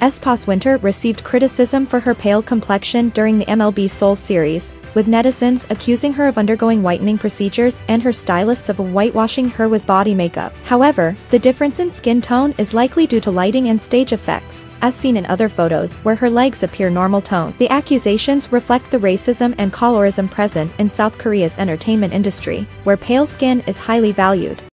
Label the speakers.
Speaker 1: Aespa's Winter received criticism for her pale complexion during the MLB Seoul series, with netizens accusing her of undergoing whitening procedures and her stylists of whitewashing her with body makeup. However, the difference in skin tone is likely due to lighting and stage effects, as seen in other photos where her legs appear normal tone. The accusations reflect the racism and colorism present in South Korea's entertainment industry, where pale skin is highly valued.